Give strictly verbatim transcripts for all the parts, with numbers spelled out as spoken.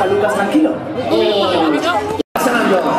deja a Lucas tranquilo? Sonando.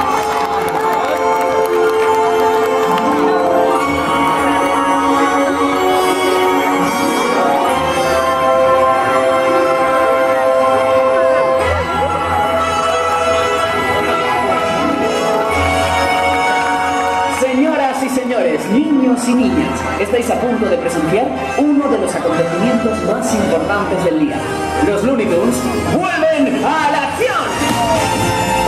Señoras y señores, niños y niñas, estáis a punto de presenciar uno de los acontecimientos más importantes del día. Los Looney Tunes vuelven a la acción.